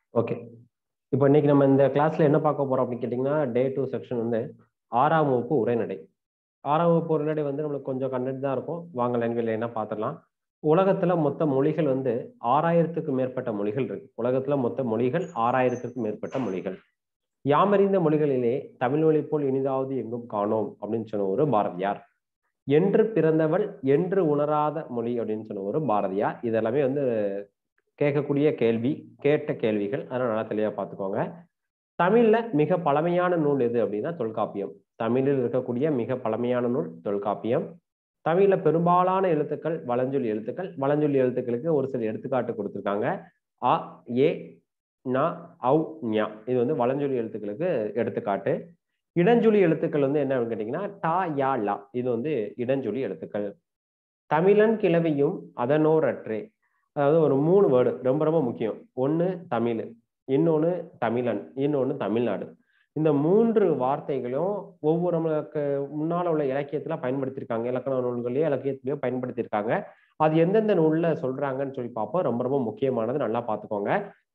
Okay. இப்போ இன்னைக்கு நம்ம இந்த கிளாஸ்ல என்ன பார்க்க போறோம் அப்படின்னு கேட்டிங்கன்னா, டே 2 செக்ஷன் வந்து 6ஆம் வகுப்பு உரைநடை. 6ஆம் வகுப்பு உரைநடை வந்து நம்மளுக்கு கொஞ்சம் கண்டென்ட் தான் இருக்கும். வாங்க லைன்ல என்ன பார்த்துடலாம். உலகத்துல மொத்த மொழிகள் வந்து 6000த்துக்கும் மேற்பட்ட மொழிகள் இருக்கு. உலகத்துல மொத்த மொழிகள் 6000த்துக்கும் மேற்பட்ட மொழிகள். யாமறிந்த மொழிகளிலே தமிழ் மொழி போல் இனிதாவது எங்கும் காணோம் அப்படின்னு சொன்ன ஒரு பாரதியார். என்று பிறந்தவள் என்று உணராத மொழி அப்படின்னு சொன்ன ஒரு பாரதியார். இதெல்லாமே வந்து கேட்கக்கூடிய கேள்வி, கேட்ட கேள்விகள். அதனால நல்லா தெளிவா பார்த்துக்கோங்க. தமிழ்ல மிக பழமையான நூல் எது அப்படின்னா தொல்காப்பியம். தமிழில் இருக்கக்கூடிய மிக பழமையான நூல் தொல்காப்பியம். தமிழ்ல பெரும்பாலான எழுத்துக்கள் வலஞ்சொலி எழுத்துக்கள். வலஞ்சொலி எழுத்துக்களுக்கு ஒரு சில எடுத்துக்காட்டு கொடுத்திருக்காங்க. அ, ஏ, ந, ஔ, ஞ. இது வந்து வலஞ்சொலி எழுத்துக்களுக்கு எடுத்துக்காட்டு. இடஞ்சொலி எழுத்துக்கள் வந்து என்ன அப்படின்னு கேட்டீங்கன்னா டா, யா, லா. இது வந்து இடஞ்சொலி எழுத்துக்கள். தமிழன் கிளவியும் அதனோரற்றே. அதாவது ஒரு 3 வேர்டு ரொம்ப ரொம்ப முக்கியம். ஒண்ணு தமிழ், இன்னொன்னு தமிழன், இன்னொன்னு தமிழ்நாடு. இந்த 3 வார்த்தைகளும் ஒவ்வொரு நம்மளுக்கு முன்னால உள்ள இலக்கியத்துல பயன்படுத்தியிருக்காங்க. இலக்கண நூல்களையோ இலக்கியத்திலேயோ பயன்படுத்தியிருக்காங்க. அது எந்தெந்த நூல்ல சொல்றாங்கன்னு சொல்லி பார்ப்போம். ரொம்ப ரொம்ப முக்கியமானது, நல்லா பார்த்துக்கோங்க.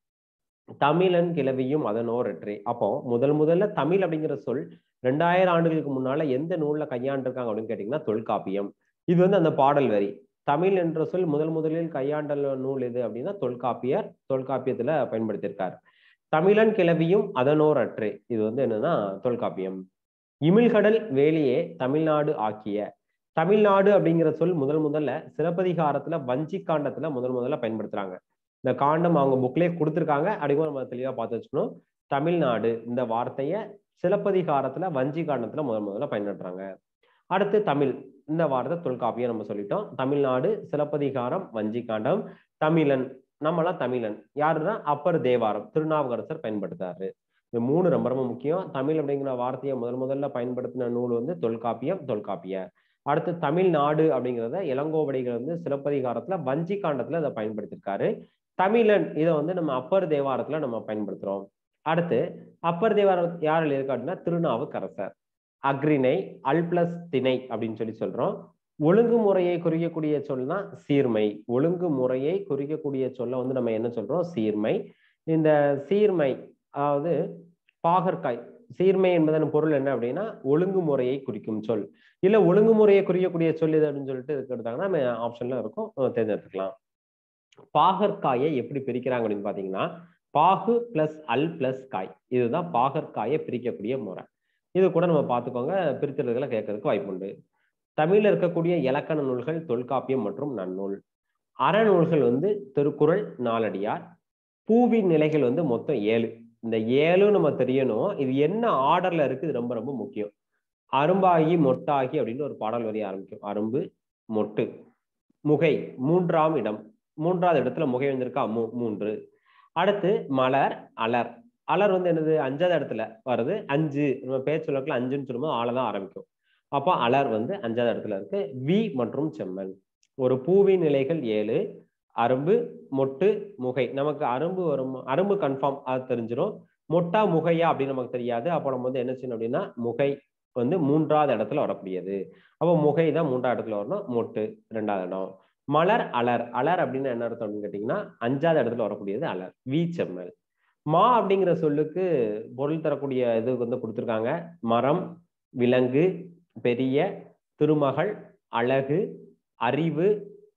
தமிழன் கிளவியும் அதனோரற்றே. அப்போ முதல்ல தமிழ் அப்படிங்கிற சொல் 2000 ஆண்டுகளுக்கு முன்னால எந்த நூல்ல கையாண்டிருக்காங்க அப்படின்னு கேட்டீங்கன்னா தொல்காப்பியம். இது வந்து அந்த பாடல் வரி. தமிழ் என்ற சொல் முதலில் கையாண்ட நூல் எது அப்படின்னா தொல்காப்பியர். தொல்காப்பியத்துல பயன்படுத்தியிருக்காரு. தமிழன் கிளவியும் அதனோரற்றே. இது வந்து என்னன்னா தொல்காப்பியம். இமிழ்கடல் வேலியே தமிழ்நாடு ஆக்கிய. தமிழ்நாடு அப்படிங்கிற சொல் முதல்ல சிலப்பதிகாரத்துல வஞ்சி காண்டத்துல முதல்ல பயன்படுத்துறாங்க. இந்த காண்டம் அவங்க புக்லேயே கொடுத்துருக்காங்க. அப்படிங்கும் நம்ம தெளிவா பார்த்து வச்சுக்கணும். தமிழ்நாடு இந்த வார்த்தைய சிலப்பதிகாரத்துல வஞ்சி காண்டத்துல முதல்ல பயன்படுத்துறாங்க. அடுத்து தமிழ் இந்த வார்த்தை தொல்காப்பியம் நம்ம சொல்லிட்டோம். தமிழ்நாடு, சிலப்பதிகாரம், வஞ்சி காண்டம். தமிழன் நம்மளாம் தமிழன் யாருன்னா அப்பர் தேவாரம் திருநாவுக்கரசர் பயன்படுத்தாரு. இந்த 3 ரொம்ப ரொம்ப முக்கியம். தமிழ் அப்படிங்கிற வார்த்தையை முதல்ல பயன்படுத்தின நூல் வந்து தொல்காப்பிய. அடுத்து தமிழ்நாடு அப்படிங்கிறத இளங்கோவடிகள் வந்து சிலப்பதிகாரத்துல வஞ்சி காண்டத்துல அதை பயன்படுத்தியிருக்காரு. தமிழன் இதை வந்து நம்ம அப்பர் தேவாரத்துல நம்ம பயன்படுத்துறோம். அடுத்து அப்பர் தேவாரம் யார் எழுதியிருக்காருன்னா திருநாவுக்கரசர். அக்ரிணை, அல் பிளஸ் திணை அப்படின்னு சொல்றோம். ஒழுங்குமுறையை குறிக்கக்கூடிய சொல்னா சீர்மை. ஒழுங்குமுறையை குறிக்கக்கூடிய சொல்ல வந்து நம்ம என்ன சொல்றோம்? சீர்மை. இந்த சீர்மை அதாவது பாகற்காய். சீர்மை என்பதன் பொருள் என்ன அப்படின்னா ஒழுங்குமுறையை குறிக்கும் சொல். இல்ல ஒழுங்குமுறையை குறிக்கக்கூடிய சொல் எது அப்படின்னு சொல்லிட்டு எடுத்தாங்கன்னா நம்ம ஆப்ஷன்ல இருக்கும், தேர்ந்தெடுத்துக்கலாம். பாகற்காயை எப்படி பிரிக்கிறாங்க அப்படின்னு பாத்தீங்கன்னா பாகு பிளஸ் அல் பிளஸ் காய். இதுதான் பாகற்காயை பிரிக்கக்கூடிய முறை. இது கூட நம்ம பார்த்துக்கோங்க. பிரித்தெழுதுகளை கேட்கறதுக்கு வாய்ப்புண்டு. தமிழ்ல இருக்கக்கூடிய இலக்கண நூல்கள் தொல்காப்பியம் மற்றும் நன்னூல். அறநூல்கள் வந்து திருக்குறள், நாலடியார். பூவின் நிலைகள் வந்து மொத்தம் 7. இந்த 7 நம்ம தெரியணும். இது என்ன ஆர்டர்ல இருக்கு, இது ரொம்ப ரொம்ப முக்கியம். அரும்பாகி மொட்டாகி அப்படின்னு ஒரு பாடல் வரி ஆரம்பிக்கும். அரும்பு, மொட்டு, முகை 3ஆம் இடம். 3வது இடத்துல முகை வந்திருக்கா 3. அடுத்து மலர், அலர். அலர் வந்து என்னது 5வது இடத்துல வருது. 5 நம்ம பேச்சு வழக்குல 5ன்னு சொல்லும்போது ஆளதான் ஆரம்பிக்கும். அப்போ அலர் வந்து 5வது இடத்துல இருக்கு. வி மற்றும் செம்மன். ஒரு பூவின் நிலைகள் 7. அரும்பு, மொட்டு, முகை. நமக்கு அரும்பு வரும், அரும்பு கன்ஃபார்ம், அது தெரிஞ்சிடும். மொட்டா முகையா அப்படின்னு நமக்கு தெரியாது. அப்போ நம்ம வந்து என்ன செய்யணும் அப்படின்னா முகை வந்து 3வது இடத்துல வரக்கூடியது. அப்போ முகை தான் 3வது இடத்துல வரணும். மொட்டு 2வது இடம். மலர், அலர். அலர் அப்படின்னு என்ன அர்த்தம் அப்படின்னு கேட்டீங்கன்னா 5வது இடத்துல வரக்கூடியது அலர். வி செம்மல். மா அப்படிங்கிற சொல்லுக்கு பொருள் தரக்கூடிய இது வந்து கொடுத்துருக்காங்க. மரம், விலங்கு, பெரிய, திருமகள், அழகு, அறிவு,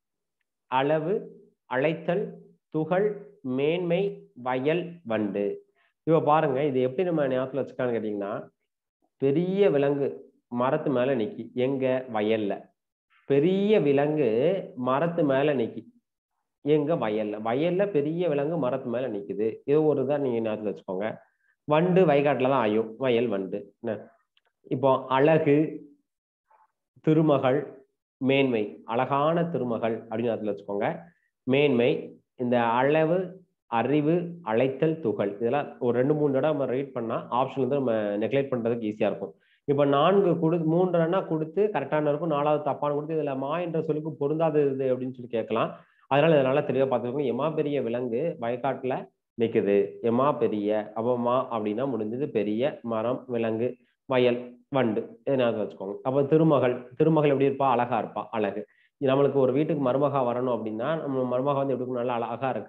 அளவு, அழைத்தல், துகள், மேன்மை, வயல், வண்டு. இப்ப பாருங்க இது எப்படி நம்ம ஞாபகத்துல வச்சுக்கான்னு கேட்டீங்கன்னா பெரிய விலங்கு மரத்து மேல நிக்கி. எங்க? வயல்ல. பெரிய விலங்கு மரத்து மேல நிக்கி. எங்க? வயல்ல. வயல்ல பெரிய விலங்கு மரத்து மேல நிக்குது. இது ஒரு தான் நீங்க ஞாபகத்துல வச்சுக்கோங்க. வண்டு வயக்காட்டுலதான் ஆயும். வயல் வண்டு. இப்போ அழகு, திருமகள், மேன்மை. அழகான திருமகள் அப்படின்னு அதுல வச்சுக்கோங்க. மேன்மை, இந்த அளவு, அறிவு, அழைத்தல், துகள். இதெல்லாம் ஒரு 2-3 தடவை நம்ம ரீட் பண்ணா ஆப்ஷன் வந்து நம்ம நெக்லெக்ட் பண்றதுக்கு ஈஸியா இருக்கும். இப்ப 4 3 கொடுத்து கரெக்டான இருக்கும், 4வது தப்பான கொடுத்து இதுல மா என்ற சொல்லுக்கு பொருந்தாதது அப்படின்னு சொல்லி கேட்கலாம். அதனால இதனால தெளிவா பார்த்துக்கோங்க. எமா பெரிய விலங்கு வயக்காட்டுல நிக்குது. எமா பெரிய. அப்போ மா அப்படின்னா முடிஞ்சது பெரிய, மரம், விலங்கு, வயல், வண்டு. எதனாவது வச்சுக்கோங்க. அப்போ திருமகள். திருமகள் எப்படி இருப்பா? அழகா இருப்பா. அழகு. நம்மளுக்கு ஒரு வீட்டுக்கு மருமகா வரணும் அப்படின்னா நம்ம மருமகா வந்து எப்படி நல்லா அழகா இருக்கு,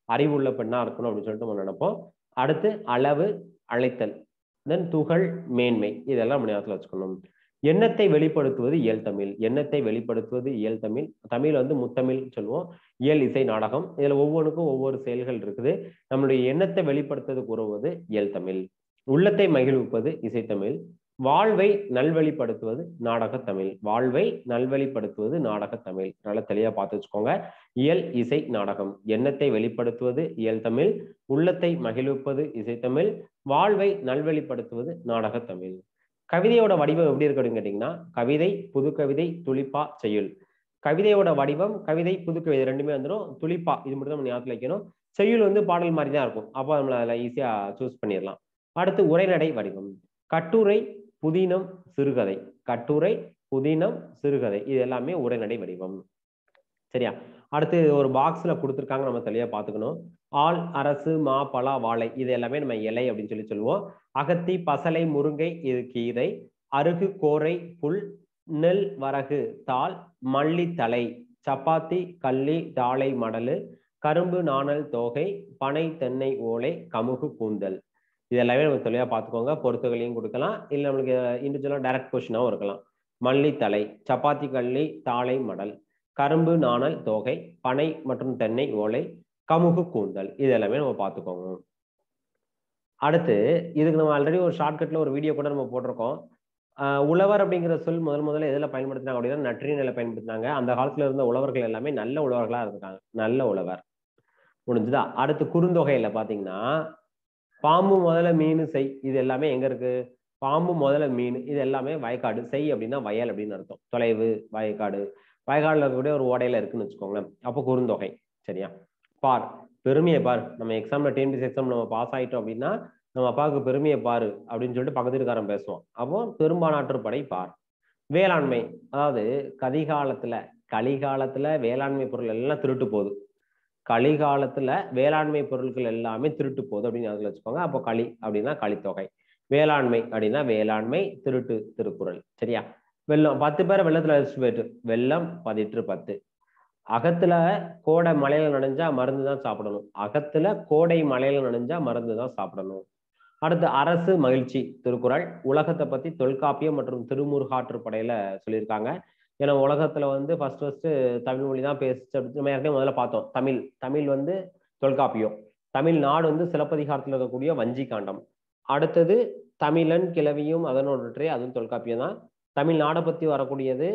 அறிவுள்ள பெண்ணா இருக்கணும் அப்படின்னு சொல்லிட்டு நம்ம நினைப்போம். அடுத்து அளவு, அழைத்தல், தென் துகள், மேன்மை, இதெல்லாம் நம்ம ஞாபகத்துல வச்சுக்கணும். எண்ணத்தை வெளிப்படுத்துவது இயல் தமிழ். எண்ணத்தை வெளிப்படுத்துவது இயல் தமிழ். தமிழ் வந்து முத்தமிழ் சொல்லுவோம். இயல் இசை நாடகம். இதுல ஒவ்வொன்றுக்கும் ஒவ்வொரு செயல்கள் இருக்குது. நம்மளுடைய எண்ணத்தை வெளிப்படுத்துவது கூறுவது இயல் தமிழ். உள்ளத்தை மகிழ்விப்பது இசைத்தமிழ். வாழ்வை நல்வழிப்படுத்துவது நாடக தமிழ். வாழ்வை நல்வழிப்படுத்துவது நாடக தமிழ். நல்லா தெளிவா பார்த்து வச்சுக்கோங்க. இயல் இசை நாடகம். எண்ணத்தை வெளிப்படுத்துவது இயல் தமிழ். உள்ளத்தை மகிழ்விப்பது இசைத்தமிழ். வாழ்வை நல்வழிப்படுத்துவது நாடக தமிழ். கவிதையோட வடிவம் எப்படி இருக்கு அப்படின்னு கேட்டீங்கன்னா, கவிதை, புது கவிதை, துளிப்பா, செய்யுள். கவிதையோட வடிவம் கவிதை, புது கவிதை ரெண்டுமே வந்துடும். துளிப்பா இது மட்டும் நம்ம ஞாபகத்தில் வைக்கணும். செய்யுள் வந்து பாடல் மாதிரி தான் இருக்கும். அப்போ நம்மள அதில் ஈஸியா சூஸ் பண்ணிடலாம். அடுத்து உரைநடை வடிவம். கட்டுரை, புதினம், சிறுகதை. கட்டுரை, புதினம், சிறுகதை, இது எல்லாமே உரைநடை வடிவம். சரியா? அடுத்து ஒரு பாக்ஸ்ல கொடுத்துருக்காங்க, நம்ம தெளிவா பார்த்துக்கணும். ஆள், அரசு, மா, பலா, வாழை, இது எல்லாமே நம்ம இலை அப்படின்னு சொல்லுவோம். அகத்தி, பசலை, முருங்கை, இது கீரை. அருகு, கோரை, புல். நெல், வரகு, தாள். மல்லி, தலை. சப்பாத்தி, கள்ளி, தாளை, மடலு. கரும்பு, நாணல், தோகை. பனை, தென்னை, ஓலை. கமுகு, கூந்தல். இது எல்லாமே நம்ம தெளிவா பார்த்துக்கோங்க. பொறுத்துகளையும் கொடுக்கலாம், இல்லை நம்மளுக்கு இண்டிவிஜுவலா டைரக்ட் கொஸ்டினாவும் இருக்கலாம். மல்லி, தலை. சப்பாத்தி, கள்ளி, தாளை, மடல். கரும்பு, நாணல், தோகை. பனை மற்றும் தென்னை, ஓலை. கமுகு, கூந்தல். இது எல்லாமே நம்ம பார்த்துக்கோங்க. அடுத்து இதுக்கு நம்ம ஆல்ரெடி ஒரு ஷார்ட்கட்ல ஒரு வீடியோ கூட நம்ம போட்டிருக்கோம். உழவர் அப்படிங்கிற சொல் முதல்ல எதில் பயன்படுத்தினாங்க அப்படின்னா நற்றிணையில பயன்படுத்தினாங்க. அந்த காலத்துல இருந்த உழவர்கள் எல்லாமே நல்ல உழவர்களா இருக்காங்க. நல்ல உழவர். முடிஞ்சுதா? அடுத்து குறுந்தொகையில பாத்தீங்கன்னா, பாம்பு முதல்ல மீன் செய், இது எல்லாமே எங்க இருக்கு? பாம்பு முதல்ல மீன், இது எல்லாமே வயக்காடு. செய் அப்படின்னா வயல் அப்படின்னு அர்த்தம். தொலைவு, வயக்காடு. வயக்காடுல இருக்கக்கூடிய ஒரு ஓடையில இருக்குன்னு வச்சுக்கோங்களேன். அப்போ குறுந்தொகை. சரியா? பார், பெருமையை பார். நம்ம எக்ஸாம்ல டிஎன்பிஎஸ்சி எக்ஸாம் நம்ம பாஸ் ஆயிட்டோம் அப்படின்னா, நம்ம அப்பாவுக்கு பெருமையை பாரு அப்படின்னு சொல்லிட்டு பக்கத்து வீட்டுக்காரன் பேசுவோம். அப்போ பெரும்பாலாற்றுப்படை பார். வேளாண்மை, அதாவது கலிகாலத்துல வேளாண்மை பொருள் எல்லாம் திருட்டு போகுது. கலிகாலத்துல வேளாண்மை பொருட்கள் எல்லாமே திருட்டு போகுது அப்படின்னு அதில் வச்சுக்கோங்க. அப்போ களி அப்படின்னா களித்தொகை. வேளாண்மை அப்படின்னா வேளாண்மை, திருட்டு, திருக்குறள். சரியா? வெள்ளம், 10 பேரை வெள்ளத்துல அடிச்சுட்டு போயிட்டு, வெள்ளம் 10 அகத்துல கோடை மலையில நனைஞ்சா மருந்து தான் சாப்பிடணும். அகத்துல கோடை மலையில நனைஞ்சா மருந்து தான் சாப்பிடணும். அடுத்து அரசு, மகிழ்ச்சி, திருக்குறள். உலகத்தை பத்தி தொல்காப்பியம் மற்றும் திருமுருகாற்றுப்படையில சொல்லியிருக்காங்க. ஏன்னா உலகத்துல வந்து ஃபர்ஸ்ட் தமிழ் மொழி தான் பேசு. நம்ம ஏற்கனவே முதல்ல பார்த்தோம். தமிழ் வந்து தொல்காப்பியம். தமிழ்நாடு வந்து சிலப்பதிகாரத்தில் இருக்கக்கூடிய வஞ்சி காண்டம். அடுத்தது தமிழன், கிளவியும் அதனொன்றே, அதுவும் தொல்காப்பியம் தான். தமிழ்நாடை பத்தி வரக்கூடியது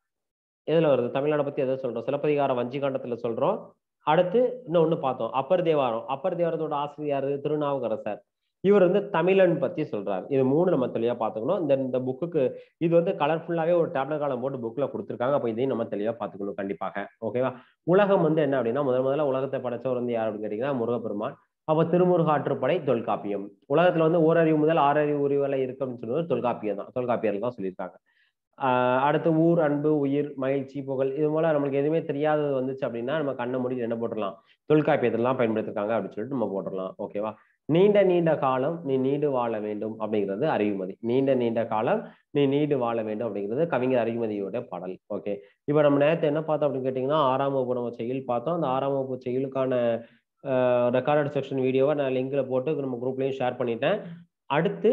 எதுல வருது? தமிழ்நாடை பத்தி எதை சொல்றோம்? சிலப்பதிகார வஞ்சி காண்டத்துல சொல்றோம். அடுத்து இன்னொன்னு பார்த்தோம், அப்பர் தேவாரம். அப்பர் தேவாரத்தோட ஆசிரியர் திருநாவுக்கரசர். இவர் வந்து தமிழன் பத்தி சொல்றாரு. இது 3 நம்ம தெளிவா பார்த்துக்கணும். இந்த புக்குக்கு இது வந்து கலர்ஃபுல்லாவே ஒரு டேப்லெட் காலம் போட்டு புக்ல கொடுத்துருக்காங்க. அப்போ இதையும் நம்ம தெளிவா பார்த்துக்கணும் கண்டிப்பாக. ஓகேவா? உலகம் வந்து என்ன அப்படின்னா, முதல்ல உலகத்தை படைச்சவர் வந்து யார் அப்படின்னு கேட்டீங்கன்னா முருகப்பெருமான். அப்போ திருமுருகாற்றுப்படை தொல்காப்பியம். உலகத்துல வந்து ஓரறிவு முதல் 6 அறிவு உரிவலை இருக்கு அப்படின்னு சொல்லுவது தொல்காப்பியம் தான். தொல்காப்பியர்கள் தான் சொல்லியிருக்காங்க. அடுத்து ஊர், அன்பு, உயிர், மகிழ்ச்சி, புகழ், இது போல நம்மளுக்கு எதுவுமே தெரியாதது வந்துச்சு அப்படின்னா நம்ம கண்ணை மூடி என்ன போட்டுடலாம்? தொல்காப்பியத்தெல்லாம் பயன்படுத்திருக்காங்க அப்படின்னு சொல்லிட்டு நம்ம போட்டுடலாம். ஓகேவா? நீண்ட காலம் நீ நீடு வாழ வேண்டும் அப்படிங்கிறது அறிவுமதி. நீண்ட காலம் நீ நீடு வாழ வேண்டும் அப்படிங்கிறது கவிஞர் அறிவுமதியோட பாடல். ஓகே, இப்போ நம்ம நேரத்தை என்ன பார்த்தோம் அப்படின்னு கேட்டீங்கன்னா, 6ஆம் வகுப்பு நம்ம செயல் பார்த்தோம். அந்த 6ஆம் வகுப்பு செயலுக்கான ரெக்கார்டட் செக்ஷன் வீடியோவை நான் லிங்க்ல போட்டு நம்ம குரூப்லயும் ஷேர் பண்ணிட்டேன். அடுத்து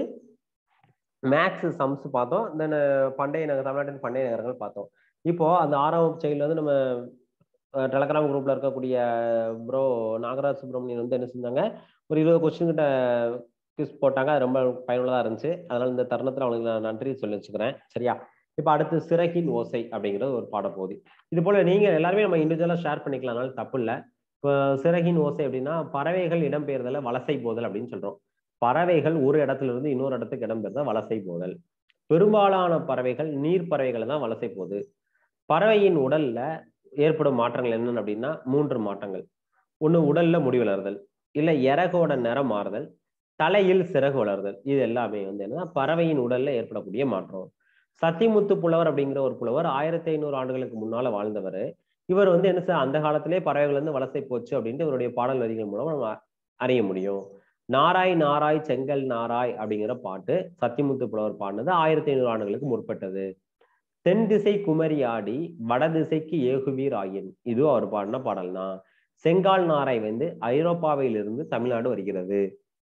மேக்ஸ் சம்ஸ் பார்த்தோம். தென் தமிழ்நாட்டின் பண்டைய நகரங்கள் பார்த்தோம். இப்போ அந்த 6ஆம் வகுப்பு செயல் வந்து நம்ம டெலகிராம் குரூப்ல இருக்கக்கூடிய ப்ரோ நாகராஜ் சுப்ரமணியன் வந்து என்ன செஞ்சாங்க, ஒரு 20 கொஸ்டின் கிட்ட குவிஸ் போட்டாங்க. அது ரொம்ப பயனுள்ளதா இருந்துச்சு. அதனால இந்த தருணத்துல அவங்களுக்கு நான் நன்றி சொல்லி வச்சுக்கிறேன். சரியா? இப்போ அடுத்து சிறகின் ஓசை அப்படிங்கிறது ஒரு பாடப்பகுதி. இது போல நீங்க எல்லாருமே நம்ம இண்டிவிஜுவலா ஷேர் பண்ணிக்கலாம்னால தப்பு இல்லை. இப்போ சிறகின் ஓசை அப்படின்னா பறவைகள் இடம்பெயர்தல வலசை போதல் அப்படின்னு சொல்றோம். பறவைகள் ஒரு இடத்துல இருந்து இன்னொரு இடத்துக்கு இடம்பெயர்ந்த வலசை போதல். பெரும்பாலான பறவைகள் நீர் பறவைகளை தான் வலசை போகுது. பறவையின் உடல்ல ஏற்படும் மாற்றங்கள் என்னன்னு அப்படின்னா 3 மாற்றங்கள். ஒண்ணு உடல்ல முடி வளர்தல், இல்ல இறகோட நிறம் மாறுதல், தலையில் சிறகு வளர்தல். இது எல்லாமே வந்து என்னன்னா பறவையின் உடல்ல ஏற்படக்கூடிய மாற்றம். சத்திமுத்து புலவர் அப்படிங்கிற ஒரு புலவர் 1500 ஆண்டுகளுக்கு முன்னால வாழ்ந்தவர். இவர் வந்து என்ன சார், அந்த காலத்திலே பறவைகள் வந்து வலசை போச்சு அப்படின்ட்டு இவருடைய பாடல் வரிகள் மூலம் நம்ம அறிய முடியும். நாராய் நாராய் செங்கல் நாராய் அப்படிங்கிற பாட்டு சத்திமுத்து புலவர் பாடினது 1500 ஆண்டுகளுக்கு முற்பட்டது. தென் திசை குமரி ஆடி வடதிசைக்கு ஏகுவீர் ஆயின், இதுவும் அவர் பாடின பாடல் தான். செங்கால் நாரை வந்து ஐரோப்பாவிலிருந்து தமிழ்நாடு வருகிறது.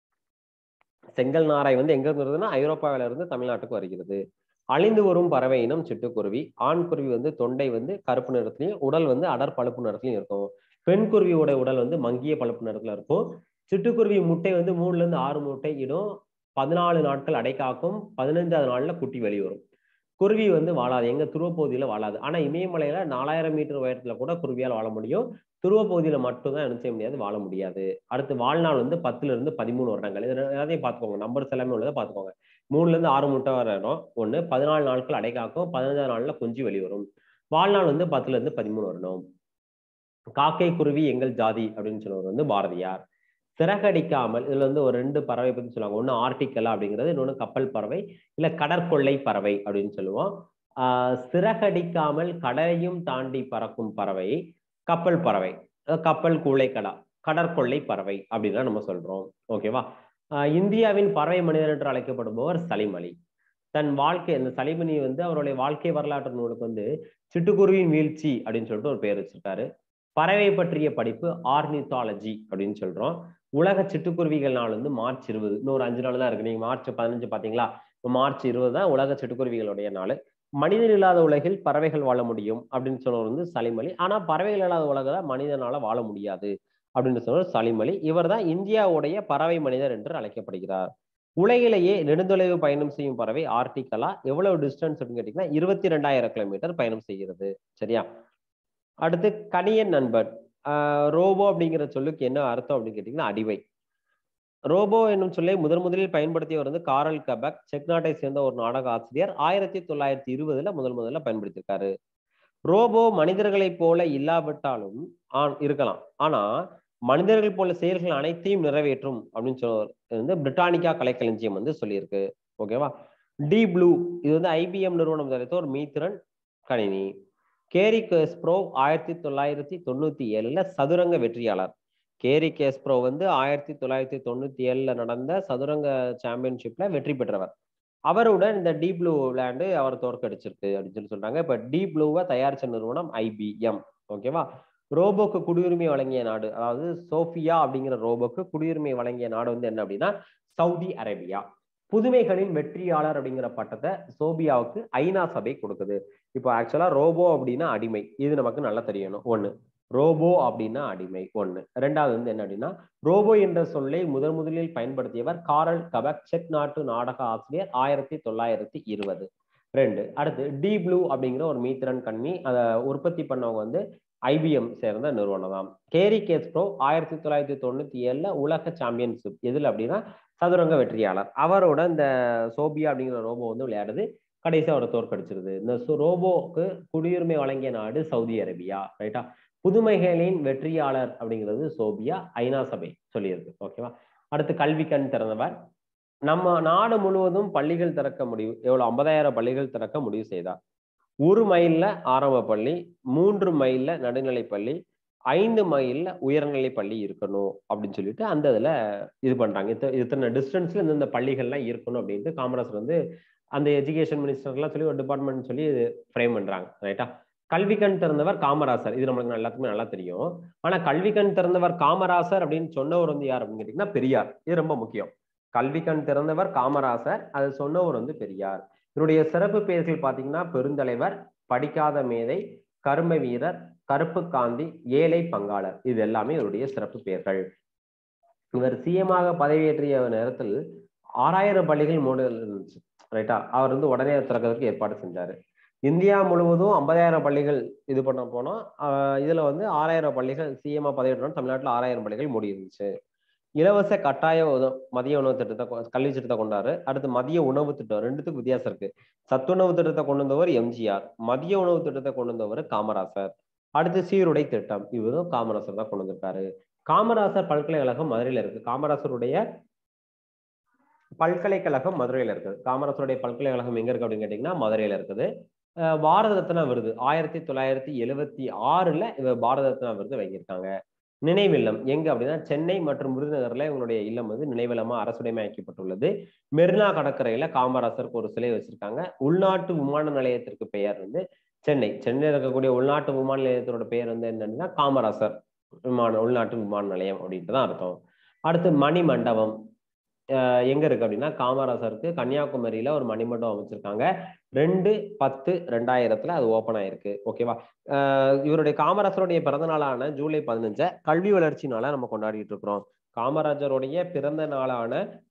செங்கல் நாரை வந்து எங்க இருந்ததுன்னா ஐரோப்பாவில இருந்து தமிழ்நாட்டுக்கு வருகிறது. அழிந்து வரும் பறவை இனம் சிட்டுக்குருவி. ஆண் குருவி வந்து தொண்டை வந்து கருப்பு நிறத்துலையும் உடல் வந்து அடர் பழுப்பு நிறத்துலையும் இருக்கும். பெண் குருவியோட உடல் வந்து மங்கிய பழுப்பு நிறத்துல இருக்கும். சிட்டுக்குருவி முட்டை வந்து 3ல இருந்து 6 முட்டை இடும். 14 நாட்கள் அடை காக்கும். 15வது நாள்ல குட்டி வெளிவரும். குருவி வந்து வாழாது, எங்க துருவப்பகுதியில வாழாது. ஆனா இமயமலையில 4000 மீட்டர் உயரத்துல கூட குருவியால் வாழ முடியும். துருவப்பகுதியில மட்டும்தான் என்ன செய்ய முடியாது, வாழ முடியாது. அடுத்து வாழ்நாள் வந்து 10ல இருந்து 13 வருடங்கள். இது எல்லாத்தையும் பார்த்துக்கோங்க, நம்பர்ஸ் எல்லாமே உள்ளதை பார்த்துக்கோங்க. 3ல இருந்து 6 முட்டை வரும் ஒண்ணு. 14 நாட்கள் அடை காக்கும். 15வது நாள்ல குஞ்சு வெளிவரும். வாழ்நாள் வந்து 10ல இருந்து 13 வருடம். காக்கை குருவி எங்கள் ஜாதி அப்படின்னு சொல்லுவது வந்து பாரதியார். சிறகடிக்காமல், இதுல வந்து ஒரு 2 பறவை பத்தி சொல்லுவாங்க. ஒண்ணு ஆர்டிகலா அப்படிங்கிறது, இன்னொன்னு கப்பல் பறவை, இல்ல கடற்கொள்ளை பறவை அப்படின்னு சொல்லுவோம். சிறகடிக்காமல் கடலையும் தாண்டி பறக்கும் பறவை கப்பல் பறவை, கப்பல் கூளைக்கடா, கடற்கொள்ளை பறவை அப்படின்லாம் நம்ம சொல்றோம். ஓகேவா? இந்தியாவின் பறவை மனிதர் என்று அழைக்கப்படுபவர் சலிம் அலி. தன் வாழ்க்கை, அந்த சலிமணி வந்து அவருடைய வாழ்க்கை வரலாற்று நூலுக்கு வந்து சிட்டுக்குருவியின் வீழ்ச்சி அப்படின்னு சொல்லிட்டு ஒரு பேர் வச்சிருக்காரு. பறவை பற்றிய படிப்பு ஆர்னித்தாலஜி அப்படின்னு சொல்றோம். உலக சிட்டுக்குருவிகள் நாள் வந்து மார்ச் 20. இன்னொரு 5 நாள் தான் இருக்கு. நீங்க மார்ச் 15 பாத்தீங்களா? மார்ச் 20 தான் உலக சிட்டுக்குருவிகளுடைய நாள். மனிதன் இல்லாத உலகில் பறவைகள் வாழ முடியும் அப்படின்னு சொன்னவர் வந்து சலிம் அலி. ஆனா பறவைகள் இல்லாத உலகில மனிதனால வாழ முடியாது அப்படின்னு சொன்னவர் சலிம் அலி. இவர் தான் இந்தியாவுடைய பறவை மனிதர் என்று அழைக்கப்படுகிறார். உலகிலேயே நெடுந்தொலைவு பயணம் செய்யும் பறவை ஆர்டிகலா. எவ்வளவு டிஸ்டன்ஸ் அப்படின்னு கேட்டீங்கன்னா 22,000 கிலோமீட்டர் பயணம் செய்கிறது. சரியா? அடுத்து கணியன் நண்பன். ரோபோ அப்படிங்கிற சொல்லுக்கு என்ன அர்த்தம் அப்படின்னு கேட்டீங்கன்னா அடிமை. ரோபோ என்னும் சொல்லை முதலில் பயன்படுத்தியவர் வந்து காரல் கபக், செக் நாட்டை சேர்ந்த ஒரு நாடக ஆசிரியர். 1920 முதல்ல பயன்படுத்தியிருக்காரு. ரோபோ மனிதர்களைப் போல இல்லாவிட்டாலும் இருக்கலாம், ஆனா மனிதர்கள் போல செயல்கள் அனைத்தையும் நிறைவேற்றும் அப்படின்னு வந்து பிரிட்டானிக்கா கலைக்களஞ்சியம் வந்து சொல்லியிருக்கு. ஓகேவா? டி ப்ளூ, இது வந்து ஐபிஎம் நிறுவனம் தயாரித்த ஒரு மீத்திறன் கணினி. கேரி கேஸ்ப்ரோவ் 1997 சதுரங்க வெற்றியாளர். கேரி கேஸ்ப்ரோவ் வந்து 1997 நடந்த சதுரங்க சாம்பியன்ஷிப்ல வெற்றி பெற்றவர். அவருடன் இந்த டீப் ப்ளூ விளையாண்டு அவர் தோற்கடிச்சிருக்கு அப்படின்னு சொல்லி சொல்றாங்க. இப்ப டீப் ப்ளூவை தயாரிச்ச நிறுவனம் ஐபிஎம். ஓகேவா? ரோபோக்கு குடியுரிமை வழங்கிய நாடு, அதாவது சோஃபியா அப்படிங்கிற ரோபோக்கு குடியுரிமை வழங்கிய நாடு வந்து என்ன அப்படின்னா சவுதி அரேபியா. புதுமைகளின் வெற்றியாளர் அப்படிங்கிற பட்டத்தை சோபியாவுக்கு ஐநா சபை கொடுக்குது. இப்போ ஆக்சுவலா ரோபோ அப்படின்னா அடிமை, இது நமக்கு நல்லா தெரியணும். ஒண்ணு, ரோபோ அப்படின்னா அடிமை. ஒண்ணு. ரெண்டாவது வந்து என்ன அப்படின்னா ரோபோ என்ற சொல்லை முதலில் பயன்படுத்தியவர் காரல் கபக், செக் நாட்டு நாடக ஆசிரியர், 1920. 2. அடுத்து டி ப்ளூ அப்படிங்கிற ஒரு மீத்திறன் கணினி, அதை உற்பத்தி பண்ணவங்க வந்து ஐபிஎம் சேர்ந்த நிறுவனம் தான். கேரி கேஸ்ப்ரோவ் 1997 உலக சாம்பியன்ஷிப் எதுல அப்படின்னா சதுரங்க வெற்றியாளர். அவரோட இந்த சோபியா அப்படிங்கிற ரோபோ வந்து விளையாடுது. கடைசி அவரை தோற்கடிச்சிருது. இந்த ரோபோக்கு குடியுரிமை வழங்கிய நாடு சவுதி அரேபியா. ரைட்டா? புதுமைகளின் வெற்றியாளர் அப்படிங்கிறது சோபியா, ஐநா சபை சொல்லியிருக்கு. ஓகேவா? அடுத்து கல்வி கண் திறந்தவர். நம்ம நாடு முழுவதும் பள்ளிகள் திறக்க முடிவு எவ்வளவு 50,000 பள்ளிகள் திறக்க முடிவு செய்தார். 1 மைல்ல ஆரம்ப பள்ளி, 3 மைல்ல நடுநிலை பள்ளி, 5 மைல்ல உயர்நிலை பள்ளி இருக்கணும் அப்படின்னு சொல்லிட்டு அந்த இதுல இது பண்றாங்க. இத்தனை டிஸ்டன்ஸ்ல இந்த பள்ளிகள்லாம் இருக்கணும் அப்படின்ட்டு காமராஜர் வந்து அந்த எஜுகேஷன் மினிஸ்டர்லாம் சொல்லி ஒரு டிபார்ட்மெண்ட் சொல்லி ஃப்ரேம் பண்றாங்க. ரைட்டா? கல்வி கண் திறந்தவர் காமராசர், இது நம்மளுக்கு எல்லாத்துக்குமே நல்லா தெரியும். ஆனா கல்வி கண் திறந்தவர் காமராசர் அப்படின்னு சொன்னவர் வந்து யார் அப்படின்னு கேட்டீங்கன்னா பெரியார். இது ரொம்ப முக்கியம். கல்வி கண் திறந்தவர் காமராசர், அது சொன்னவர் வந்து பெரியார். இவருடைய சிறப்பு பெயர்கள் பாத்தீங்கன்னா பெருந்தலைவர், படிக்காத மேதை, கரும வீரர், கருப்பு காந்தி, ஏழை பங்காளர். இது எல்லாமே இவருடைய சிறப்பு பெயர்கள். இவர் சிஎமாக பதவியேற்றிய நேரத்தில் 6000 பள்ளிகள் மூடல் இருந்துச்சு. ரைட்டா? அவர் வந்து உடனே திறக்கிறதுக்கு ஏற்பாடு செஞ்சாரு. இந்தியா முழுவதும் 50,000 பள்ளிகள் இது பண்ண போனோம். இதுல வந்து 6000 பள்ளிகள் சிஎம்ஆ பதவியேற்றோம். தமிழ்நாட்டில் 6000 பள்ளிகள் மூடி இருந்துச்சு. இலவச கட்டாய மதிய உணவு திட்டத்தை கல்வி திட்டத்தை கொண்டாரு. அடுத்து மதிய உணவு திட்டம், ரெண்டுத்துக்கும் வித்தியாசம் இருக்கு. சத்துணவு திட்டத்தை கொண்டு வந்தவர் எம்ஜிஆர், மதிய உணவு திட்டத்தை கொண்டு வந்தவர் காமராசர். அடுத்து சீருடை திட்டம், இவரும் காமராசர் தான் கொண்டு வந்திருக்காரு. காமராசர் பல்கலைக்கழகம் மதுரையில இருக்கு. காமராசருடைய பல்கலைக்கழகம் மதுரையில இருக்குது. காமராசருடைய பல்கலைக்கழகம் எங்க இருக்கு அப்படின்னு கேட்டீங்கன்னா மதுரையில இருக்குது. பாரத ரத்னா விருது 1976 இவர் பாரத ரத்னா விருது வாங்கியிருக்காங்க. நினைவில்லம் எங்க அப்படின்னா சென்னை மற்றும் விருதுநகர்ல இவங்களுடைய இல்லம் வந்து நினைவில்லமா அரசுடைமையாக்கப்பட்டுள்ளது. மெரினா கடற்கரையில காமராசருக்கு ஒரு சிலை வச்சிருக்காங்க. உள்நாட்டு விமான நிலையத்திற்கு பெயர் வந்து சென்னையில் இருக்கக்கூடிய உள்நாட்டு விமான நிலையத்தோட பெயர் வந்து என்னன்னா காமராசர் உள்நாட்டு விமான நிலையம் அப்படின்ட்டு தான் அர்த்தம். அடுத்து மணிமண்டபம் எங்க இருக்கு அப்படின்னா காமராசருக்கு கன்னியாகுமரியில ஒரு மணிமண்டபம் அமைச்சிருக்காங்க. 2/10/2000 அது ஓபன் ஆயிருக்கு. ஓகேவா. இவருடைய காமராசருடைய பிறந்த நாளான ஜூலை 15 கல்வி வளர்ச்சி நாளா நம்ம கொண்டாடிட்டு இருக்கிறோம். காமராஜருடைய பிறந்த நாளான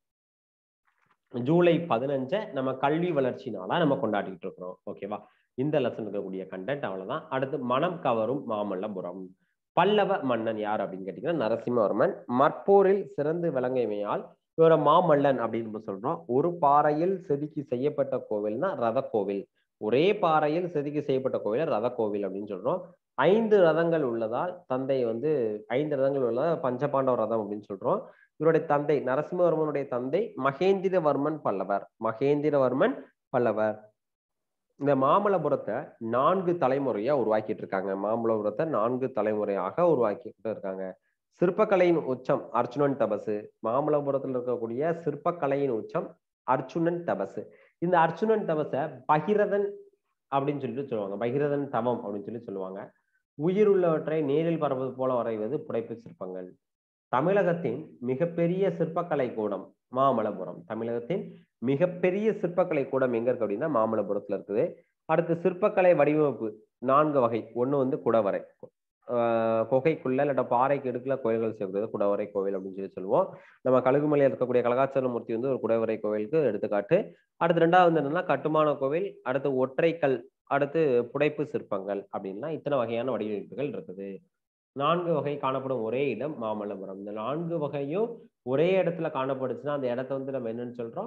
ஜூலை 15 நம்ம கல்வி வளர்ச்சி நாளா நம்ம கொண்டாடிட்டு இருக்கிறோம். ஓகேவா. இந்த லெசன் இருக்கக்கூடிய கண்டென்ட் அவ்வளவுதான். அடுத்து மனம் கவரும் மாமல்லபுரம். பல்லவ மன்னன் யார் அப்படின்னு கேட்டீங்கன்னா நரசிம்மவர்மன். மற்போரில் சிறந்து விளங்கியமையால் இவர மாமல்லன் அப்படின்னு நம்ம சொல்றோம். ஒரு பாறையில் செதுக்கி செய்யப்பட்ட கோவில்னா ரத கோவில். ஒரே பாறையில் செதுக்கி செய்யப்பட்ட கோவில் ரத கோவில் அப்படின்னு சொல்றோம். 5 ரதங்கள் உள்ளதால் தந்தை 5 ரதங்கள் உள்ளதால் பஞ்சபாண்டவ ரதம் அப்படின்னு சொல்றோம். இவருடைய தந்தை நரசிம்மவர்மனுடைய தந்தை மகேந்திரவர்மன் பல்லவர். மகேந்திரவர்மன் பல்லவர். இந்த மாமல்லபுரத்தை 4 தலைமுறையா உருவாக்கிட்டு இருக்காங்க. மாமல்லபுரத்தை 4 தலைமுறையாக உருவாக்கிட்டு இருக்காங்க. சிற்பக்கலையின் உச்சம் அர்ச்சுனன் தபசு. மாமல்லபுரத்தில் இருக்கக்கூடிய சிற்பக்கலையின் உச்சம் அர்ச்சுனன் தபசு. இந்த அர்ச்சுனன் தபசை பகிரதன் அப்படின்னு சொல்லிட்டு சொல்லுவாங்க. பகிரதன் தவம் அப்படின்னு சொல்லி சொல்லுவாங்க. உயிர் உள்ளவற்றை நேரில் பரவது போல வரைவது புடைப்பு சிற்பங்கள். தமிழகத்தின் மிகப்பெரிய சிற்பக்கலை கூடம் மாமல்லபுரம். தமிழகத்தின் மிகப்பெரிய சிற்பக்கலை கூடம் எங்க இருக்கு அப்படின்னா மாமல்லபுரத்துல இருக்குது. அடுத்து சிற்பக்கலை வடிவமைப்பு 4 வகை. ஒண்ணு குடவரை. குகைக்குள்ள இல்லாட்ட பாறைக்கு இடுக்குல கோயில்கள் சேர்க்கிறது குடவரை கோவில் அப்படின்னு சொல்லி சொல்லுவோம். நம்ம கழுகுமலையில் இருக்கக்கூடிய கலகாச்சலமூர்த்தி ஒரு குடவரை கோவிலுக்கு எடுத்துக்காட்டு. அடுத்து 2வது என்னன்னா கட்டுமான கோவில். அடுத்து ஒற்றைக்கல். அடுத்து புடைப்பு சிற்பங்கள் அப்படின்னா இத்தனை வகையான வடிவமைப்புகள் இருக்குது. 4 வகை காணப்படும் ஒரே இடம் மாமல்லபுரம். இந்த 4 வகையும் ஒரே இடத்துல காணப்படுச்சுன்னா அந்த இடத்த நம்ம என்னன்னு சொல்றோம்.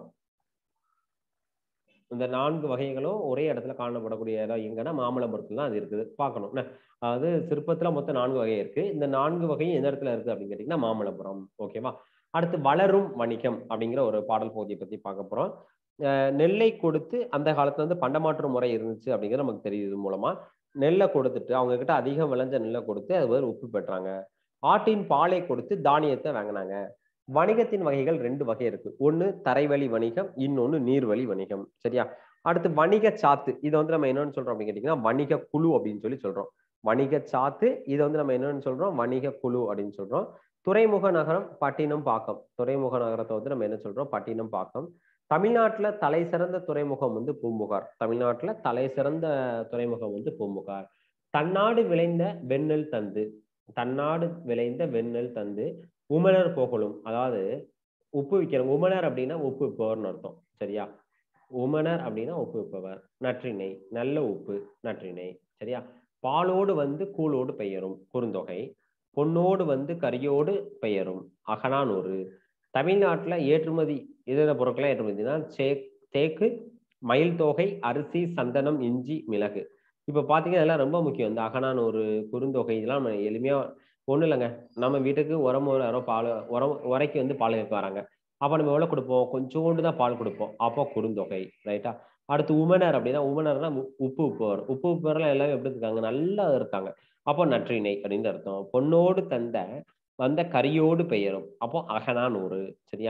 இந்த 4 வகைகளும் ஒரே இடத்துல காணப்படக்கூடிய இடம் எங்கன்னா மாமல்லபுரத்துல தான் அது இருக்குது. பார்க்கணும். அதாவது சிற்பத்துல மொத்தம் 4 வகை இருக்கு. இந்த 4 வகையும் எந்த இடத்துல இருக்கு அப்படின்னு கேட்டீங்கன்னா மாமல்லபுரம். ஓகேவா. அடுத்து வளரும் வணிகம் அப்படிங்கிற ஒரு பாடல் பகுதியை பத்தி பார்க்க போறோம். நெல்லை கொடுத்து அந்த காலத்துல பண்டமாற்று முறை இருந்துச்சு அப்படிங்கிறது நமக்கு தெரியுது மூலமா. நெல்லை கொடுத்துட்டு அவங்க கிட்ட அதிகம் விளைஞ்ச நெல்லை கொடுத்து அது ஒரு உப்பு பெற்றாங்க. ஆட்டின் பாலை கொடுத்து தானியத்தை வாங்கினாங்க. வணிகத்தின் வகைகள் 2 வகை இருக்கு. ஒண்ணு தரைவழி வணிகம், இன்னொன்னு நீர்வழி வணிகம். சரியா. அடுத்து வணிக சாத்து. இதை நம்ம என்னன்னு சொல்றோம் அப்படின்னு கேட்டீங்கன்னா வணிக குழு அப்படின்னு சொல்லி சொல்றோம். வணிக சாத்து. இதை நம்ம என்னன்னு சொல்றோம் வணிக குழு அப்படின்னு சொல்றோம். துறைமுக நகரம் பட்டினம் பாக்கம். துறைமுக நகரத்தை நம்ம என்ன சொல்றோம் பட்டினம் பாக்கம். தமிழ்நாட்டுல தலை சிறந்த துறைமுகம் பூம்புகார். தமிழ்நாட்டுல தலை சிறந்த துறைமுகம் பூம்புகார். தன்னாடு விளைந்த வெண்ணெல் தந்து. தன்னாடு விளைந்த வெண்ணெல் தந்து உமனர் புகழும். அதாவது உப்பு விற்கிற உமனர் அப்படின்னா உப்பு விற்பவர்னு அர்த்தம். சரியா. உமனர் அப்படின்னா உப்பு விற்பவர். நற்றிணை நல்ல உப்பு நற்றிணை. சரியா. பாலோடு கூழோடு பெயரும் குறுந்தொகை. பொன்னோடு கரியோடு பெயரும் அகனானூறு. தமிழ்நாட்டுல ஏற்றுமதி இதர பொருட்களை ஏற்றுமதினா தேக்கு, மயில் தோகை, அரிசி, சந்தனம், இஞ்சி, மிளகு. இப்ப பாத்தீங்கன்னா இதெல்லாம் ரொம்ப முக்கியம். இந்த அகனானூறு, குறுந்தொகை இதெல்லாம் நம்ம எளிமையா ஒண்ணும் இல்லைங்க. நம்ம வீட்டுக்கு உரம் பால் உரைக்கு பால் வைக்க வராங்க. அப்ப நம்ம எவ்வளவு கொடுப்போம்? கொஞ்சோண்டு தான் பால் கொடுப்போம். அப்போ குறுந்தொகை. ரைட்டா. அடுத்து உமனர் அப்படின்னா உமனர்னா உப்பு உப்பவர். உப்பு உப்பவர்லாம் எல்லாமே எப்படி இருக்காங்க? நல்லா இருக்காங்க. அப்போ நற்றிணை அப்படின்னு அர்த்தம். பொன்னோடு தந்த வந்த கரியோடு பெயரும். அப்போ அகனானூறு. சரியா.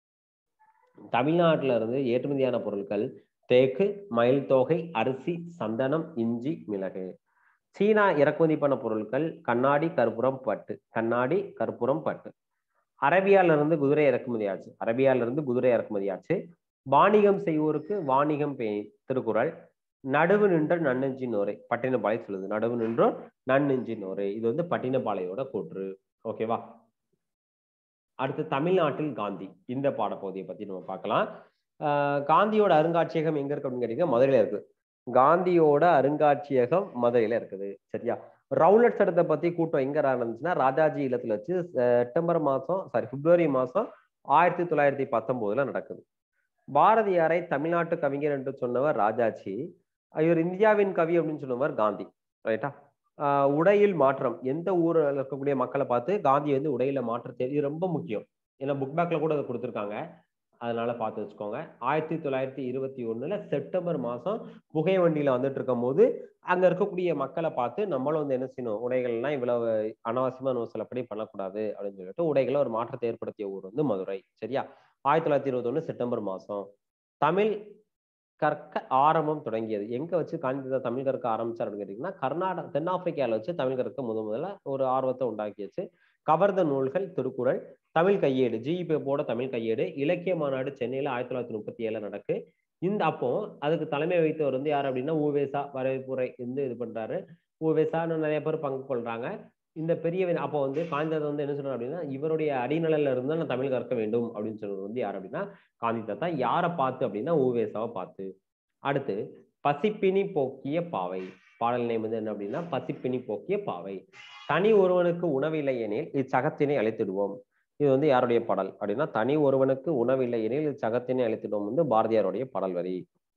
தமிழ்நாட்டில இருந்து ஏற்றுமதியான பொருட்கள் தேக்கு, மயில் தோகை, அரிசி, சந்தனம், இஞ்சி, மிளகு. சீனா இறக்குமதி பண்ண பொருட்கள் கண்ணாடி, கற்பூரம், பட்டு. கண்ணாடி, கற்பூரம், பட்டு. அரேபியால இருந்து குதிரை இறக்குமதி ஆச்சு. அரேபியால இருந்து குதிரை இறக்குமதி ஆச்சு. வாணிகம் செய்வோருக்கு வாணிகம் திருக்குறள். நடுவு நின்ற நன்னெஞ்சினோரை பட்டினப்பாலை சொல்லுது. நடுவு நின்றோ நன்னெஞ்சினோரை. இது பட்டினப்பாலையோட கூற்று. ஓகேவா. அடுத்து தமிழ்நாட்டில் காந்தி. இந்த பாடப்பகுதியை பத்தி நம்ம பார்க்கலாம். காந்தியோட அருங்காட்சியகம் எங்க இருக்கு அப்படின்னு கேட்டீங்கன்னா மதுரையில இருக்கு. காந்தியோட அருங்காட்சியகம் மதுரையில இருக்குது. சரியா. ரவுலட் சட்டத்தை பத்தி கூட்டம் எங்க நடந்துச்சுன்னா ராஜாஜி இல்லத்துல வச்சு பிப்ரவரி மாசம் 1919 நடக்குது. பாரதியாரை தமிழ்நாட்டு கவிஞர் என்று சொன்னவர் ராஜாஜி. இவர் இந்தியாவின் கவி அப்படின்னு சொன்னவர் காந்தி. ரைட்டா. உடையில் மாற்றம். எந்த ஊர்ல இருக்கக்கூடிய மக்களை பார்த்து காந்தி உடையில மாற்றத்தை இது ரொம்ப முக்கியம். ஏன்னா புக் பேக்ல கூட அதை கொடுத்துருக்காங்க. அதனால பார்த்து வச்சுக்கோங்க. 1921 செப்டம்பர் மாசம் புகை வண்டியில வந்துட்டு இருக்கும் போது அங்க இருக்கக்கூடிய மக்களை பார்த்து நம்மளும் என்ன செய்யணும், உடைகள்லாம் இவ்வளவு அனாவசியமா நம்ம சிலப்படி பண்ணக்கூடாது அப்படின்னு சொல்லிட்டு உடைகளை ஒரு மாற்றத்தை ஏற்படுத்திய ஊர் மதுரை. சரியா. 1921 செப்டம்பர் மாசம். தமிழ் கற்க ஆரம்பம் தொடங்கியது. எங்க வச்சு காந்தி தாத்தா தமிழ் கற்க ஆரம்பிச்சார் அப்படின்னு கேட்டீங்கன்னா, தென்னாப்பிரிக்கால வச்சு தமிழ் கற்க முதல்ல ஒரு ஆர்வத்தை உண்டாக்கியாச்சு. கவர்ந்த நூல்கள் திருக்குறள், தமிழ் கையேடு, ஜிஇபோட தமிழ் கையேடு, இலக்கிய மாநாடு சென்னையில 1937 நடக்கு. அப்போ அதுக்கு தலைமை வைத்தவர் வந்து யார் அப்படின்னா உவேசா வரவேற்புரை இது பண்றாரு. உவேசான்னு நிறைய பேர் பங்கு கொள்றாங்க. இந்த பெரிய அப்போ வந்து காந்தி வந்து என்ன சொல்றாரு அப்படின்னா, இவருடைய அடிநிலையில இருந்து நான் தமிழ் கற்க வேண்டும் அப்படின்னு சொல்றது வந்து யார் அப்படின்னா காந்தி தாத்தா. யாரை பார்த்து அப்படின்னா உவேசாவை பார்த்து. அடுத்து பசிப்பினி போக்கிய பாவை. பாடல் நேம் வந்து என்ன அப்படின்னா பசிப்பினி போக்கிய பாவை. தனி ஒருவனுக்கு உணவில்லை எனில் இச்சகத்தினை அழைத்திடுவோம். இது வந்து யாருடைய பாடல் அப்படின்னா, தனி ஒருவனுக்கு உணவில்லை எனில் இச்சகத்தினை அழைத்திடுவோம் வந்து பாரதியாருடைய பாடல் வரி.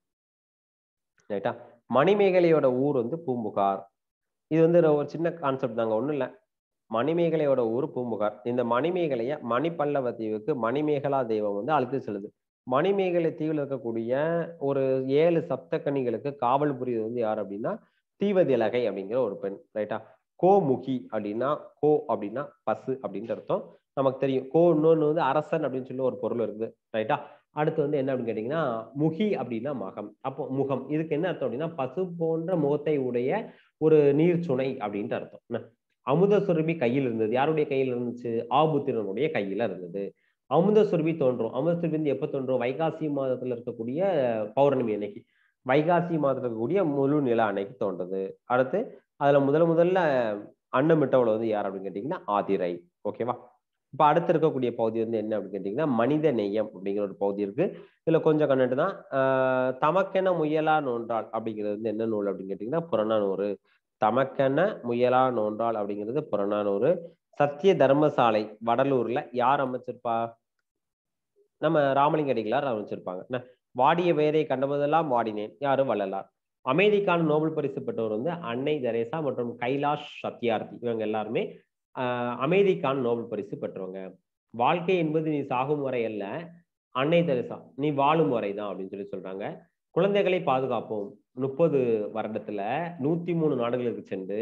ரைட்டா. மணிமேகலையோட ஊர் வந்து பூம்புகார். இது வந்து ஒரு சின்ன கான்செப்ட் தாங்க, ஒண்ணும் இல்ல. மணிமேகலையோட ஊர் பூம்புகார். இந்த மணிமேகலைய மணிப்பல்லவ தீவுக்கு மணிமேகலா தெய்வம் வந்து அழைத்து செல்லுது. மணிமேகலை தீவில் இருக்கக்கூடிய ஒரு 7 சப்தக்கன்னிகளுக்கு காவல் புரியுது வந்து யார் அப்படின்னா தீவதிலகை அப்படிங்கிற ஒரு பெண். ரைட்டா. கோமுகி அப்படின்னா, கோ அப்படின்னா பசு அப்படின்ட்டு அர்த்தம். நமக்கு தெரியும். கோ இன்னொன்னு வந்து அரசன் அப்படின்னு சொல்லி ஒரு பொருள் இருக்குது. ரைட்டா. அடுத்து வந்து என்ன அப்படின்னு கேட்டீங்கன்னா முகி அப்படின்னா மகம். அப்போ முகம் இதுக்கு என்ன அர்த்தம் அப்படின்னா பசு போன்ற முகத்தை உடைய ஒரு நீர் சுனை அப்படின்ட்டு அர்த்தம். அமுத சுரபி கையில் இருந்தது. யாருடைய கையில் இருந்துச்சு? ஆபுத்திரனுடைய கையில இருந்தது. அமுத சுரபி தோன்றும். அமுத சுரபி வந்து எப்ப தோன்றும்? வைகாசி மாதத்துல இருக்கக்கூடிய பௌர்ணமி அன்னைக்கு. வைகாசி மாதத்துல இருக்கக்கூடிய முழு நிலா அன்னைக்கு தோன்றது. அடுத்து அதுல முதல்ல அன்னமிட்டவள வந்து யார் அப்படின்னு கேட்டீங்கன்னா ஆதிரை. ஓகேவா. இப்ப அடுத்து இருக்கக்கூடிய பகுதி வந்து என்ன அப்படின்னு கேட்டீங்கன்னா மனித நேயம் அப்படிங்கிற ஒரு பகுதி இருக்கு. இதுல கொஞ்சம் கண்ணட்டு தான். தமக்கென முயலா நோன்றாள் அப்படிங்கிறது வந்து என்ன நூல் அப்படின்னு கேட்டீங்கன்னா புறநானூறு. தமக்கென முயலா நோன்றாள் அப்படிங்கிறது புறநானூறு. சத்திய தர்மசாலை வடலூர்ல யார் அமைச்சிருப்பா? நம்ம ராமலிங்க அடிகளார் அமைச்சிருப்பாங்க. வாடிய பெயரை கண்டபோதெல்லாம் வாடினேன் யாரு? வள்ளலார். அமைதிக்கான நோபல் பரிசு பெற்றவர் வந்து அன்னை தெரேசா மற்றும் கைலாஷ் சத்யார்த்தி. இவங்க எல்லாருமே அமைதிக்கான நோபல் பரிசு பெற்றவங்க. வாழ்க்கை என்பது நீ சாகும் வரை அல்ல அன்னை தெரேசா, நீ வாழும் வரைதான் அப்படின்னு சொல்லி சொல்றாங்க. குழந்தைகளை பாதுகாப்போம். 30 வருடத்துல 103 நாடுகளுக்கு சென்று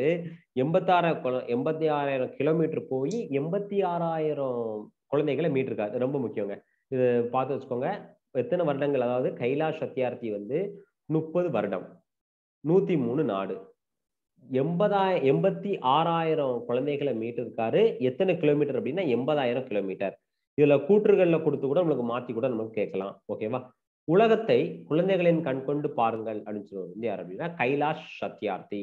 86,000 கிலோமீட்டர் போய் 86,000 குழந்தைகளை மீட்டிருக்காரு. ரொம்ப முக்கியங்க. இது பார்த்து வச்சுக்கோங்க. எத்தனை வருடங்கள்? அதாவது கைலாஷ் சத்யார்த்தி வந்து 30 வருடம், 103 நாடு, 86,000 குழந்தைகளை மீட்டிருக்காரு. எத்தனை கிலோமீட்டர் அப்படின்னா 80,000 கிலோமீட்டர். இதுல கூற்றுகள்ல கொடுத்து கூட நமக்கு மாத்தி கூட நமக்கு கேட்கலாம். ஓகேவா. உலகத்தை குழந்தைகளின் கண் கொண்டு பாருங்கள் அப்படின்னு சொல்லுவது வந்து யார் அப்படின்னா கைலாஷ் சத்யார்த்தி.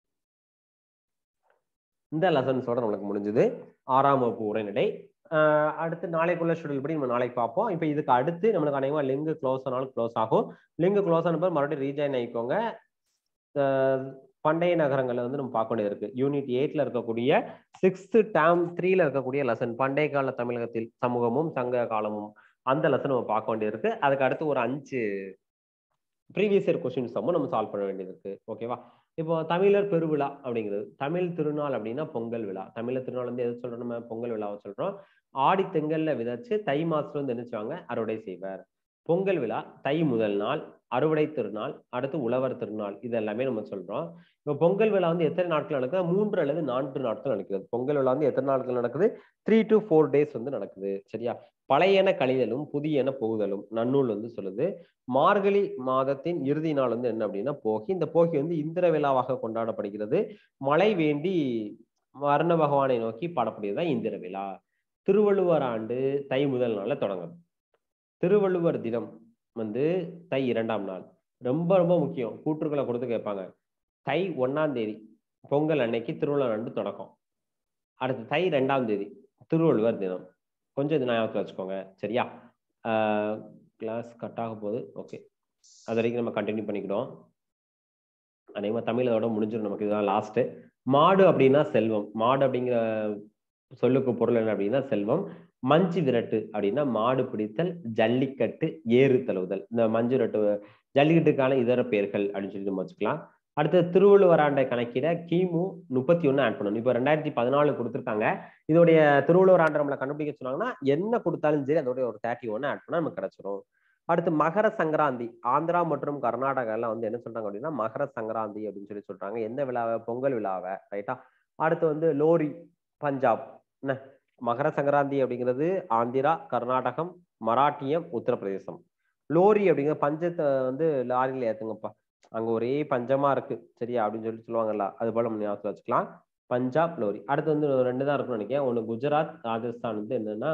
இந்த லெசன்ஸோட நம்மளுக்கு முடிஞ்சது 6ஆம் வகுப்பு உரைநடை. அடுத்து நாளைக்குள்ள ஷெட்யூல் படி நம்ம நாளைக்கு பார்ப்போம். இப்போ இதுக்கு அடுத்து நம்மளுக்கு அநேகமா லிங்க் க்ளோஸ் ஆனாலும் க்ளோஸ் ஆகும். லிங்க் க்ளோஸ் ஆன பிறகு மறுபடியும் ரீஜாயின் ஆகிக்கோங்க. பண்டைய நகரங்களை வந்து நம்ம பார்க்க வேண்டியது இருக்கு. யூனிட் 8ல இருக்கக்கூடிய 6th டேர்ம் 3ல இருக்கக்கூடிய லெசன் பண்டைய கால தமிழகத்தில் சமூகமும் சங்க காலமும் அந்த லெசன் நம்ம பார்க்க வேண்டியது இருக்கு. அதுக்கு அடுத்து ஒரு 5 ப்ரீவியஸ் இயர் கொஸ்டின்ஸ் நம்ம சால்வ் பண்ண வேண்டியது இருக்கு. ஓகேவா. இப்போ தமிழர் பெருவிழா அப்படிங்கிறது தமிழ் திருநாள் அப்படின்னா பொங்கல் விழா. தமிழர் திருநாள் வந்து எது சொல்றோம்? நம்ம பொங்கல் விழாவை சொல்றோம். ஆடி திங்கள்ல விதைச்சு தை மாசத்துல வந்து நினைச்சுவாங்க அறுவடை செய்வார். பொங்கல் விழா தை முதல் நாள், அறுவடை திருநாள், அடுத்து உழவர் திருநாள், இது எல்லாமே நம்ம சொல்றோம். இப்போ பொங்கல் விழா வந்து எத்தனை நாட்கள் நடக்குது? 3 அல்லது 4 நாட்கள் நடக்குது. பொங்கல் விழா வந்து எத்தனை நாட்கள் நடக்குது? 3 to 4 days வந்து நடக்குது. சரியா. பழையன கழிதலும் புதியன புகுதலும் நன்னூல் வந்து சொல்லுது. மார்கழி மாதத்தின் இறுதி நாள் வந்து என்ன அப்படின்னா போகி. இந்த போகி வந்து இந்திர விழாவாக கொண்டாடப்படுகிறது. மழை வேண்டி வர்ண பகவானை நோக்கி பாடக்கூடியதுதான் இந்திர விழா. திருவள்ளுவர் ஆண்டு தை முதல் நாள்ல தொடங்கும். திருவள்ளுவர் தினம் வந்து தை 2ஆம் நாள். ரொம்ப ரொம்ப முக்கியம். கூற்றுக்களை கொடுத்து கேட்பாங்க. தை 1ஆம் தேதி பொங்கல் அன்னைக்கு திருவள்ளுவர் ஆண்டு தொடக்கம். அடுத்து தை 2ஆம் தேதி திருவள்ளுவர் தினம். கொஞ்சம் இது ஞாபகத்தில் வச்சுக்கோங்க. சரியா. கிளாஸ் கட் ஆக போகுது. ஓகே, அது வரைக்கும் நம்ம கண்டினியூ பண்ணிக்கிட்டோம். அநேகமா தமிழோட முடிஞ்சிடும். நமக்கு இதுதான் லாஸ்ட். மாடு அப்படின்னா செல்வம். மாடு அப்படிங்கிற சொல்லுக்கு பொருள் என்ன அப்படின்னா செல்வம். மஞ்சு விரட்டு அப்படின்னா மாடு பிடித்தல், ஜல்லிக்கட்டு, ஏறு தழுவுதல். இந்த மஞ்சு விரட்டு ஜல்லிக்கட்டுக்கான இதர பெயர்கள் அப்படின்னு சொல்லி நம்ம வச்சுக்கலாம். அடுத்து திருவள்ளுவர் ஆண்டை கணக்கிட கிமு 31 ஆட் பண்ணணும். இப்போ 2014 கொடுத்துருக்காங்க. இதோடைய திருவள்ளுவர் ஆண்டை நம்மளை கண்டுபிடிக்க சொன்னாங்கன்னா என்ன கொடுத்தாலும் சரி அதோடைய ஒரு 31 ஆட் பண்ணா நமக்கு கிடைச்சிரும். அடுத்து மகர சங்கராந்தி. ஆந்திரா மற்றும் கர்நாடகா எல்லாம் வந்து என்ன சொல்றாங்க அப்படின்னா மகர சங்கராந்தி அப்படின்னு சொல்லி சொல்றாங்க. எந்த விழாவை? பொங்கல் விழாவை. ரைட்டா. அடுத்து வந்து லோரி பஞ்சாப். என்ன மகர சங்கராந்தி அப்படிங்கிறது ஆந்திரா, கர்நாடகம், மராட்டியம், உத்தரப்பிரதேசம். லோரி அப்படிங்கிற பஞ்சத்தை வந்து லாரியில ஏத்துங்கப்பா. அங்க ஒரே பஞ்சமா இருக்கு சரியா அப்படின்னு சொல்லுவாங்கல்ல, அது போல நம்ம ஞாபகத்துல வச்சுக்கலாம். பஞ்சாப் லோரி. அடுத்து வந்து 2 தான் இருக்கும்னு நினைக்கிறேன். ஒண்ணு குஜராத், ராஜஸ்தான் வந்து என்னன்னா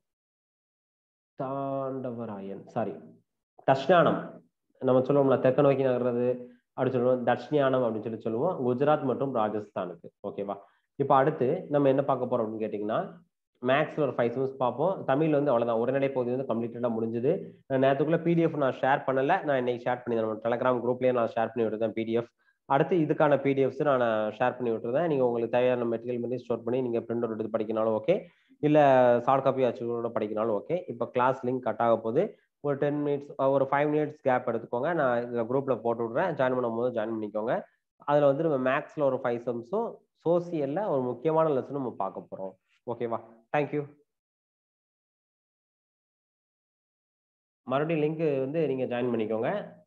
தாண்டவராயன் சாரி தஷ்ஞானம். நம்ம சொல்லுவோம்ல தெற்கு நோக்கி நகர்றது அப்படி சொல்லுவோம். தட்சிணானம் அப்படின்னு சொல்லுவோம் குஜராத் மற்றும் ராஜஸ்தானுக்கு. ஓகேவா? இப்போ அடுத்து நம்ம என்ன பார்க்க போறோம் அப்படின்னு கேட்டீங்கன்னா, மேக்ஸ்ல ஒரு 5 சம்ஸ் பார்ப்போம். தமிழ்ல வந்து அவ்வளவுதான். உரைநடை பகுதி வந்து கம்ப்ளீட்டடா முடிஞ்சது. நான் நேரத்துக்குள்ள பிடிஎஃப் நான் ஷேர் பண்ணல. நான் இன்னைக்கு ஷேர் பண்ணி நம்ம டெலிகிராம் குரூப்லயே நான் ஷேர் பண்ணி விட்டுருந்தேன் பிடிஎஃப். அடுத்து இதுக்கான பிடிஎஃப்ஸ் நான் ஷேர் பண்ணி விட்டுருந்தேன். நீங்க உங்களுக்கு தேவையான மெட்டீரியல் பண்ணி ஸ்டோர் பண்ணி நீங்க பிரிண்ட் அவுட் எடுத்து படிக்கனாலும் ஓகே, இல்ல சாஃப்ட் காப்பி வச்சு கூட படிக்கனாலும் ஓகே. இப்போ கிளாஸ் லிங்க் கட் ஆக போகுது. ஒரு 10 மினிட்ஸ் ஒரு 5 மினிட்ஸ் கேப் எடுத்துக்கோங்க. நான் இந்த குரூப்ல போட்டு விடுறேன். ஜாயின் பண்ணும்போது ஜாயின் பண்ணிக்கோங்க. அதுல வந்து நம்ம மேக்ஸ்ல ஒரு 5 சம்ஸும் சோசியல்ல ஒரு முக்கியமான லெசன் நம்ம பார்க்க போறோம். ஓகேவா? தேங்க்யூ. மறுபடியும் லிங்க் வந்து நீங்க ஜாயின் பண்ணிக்கோங்க.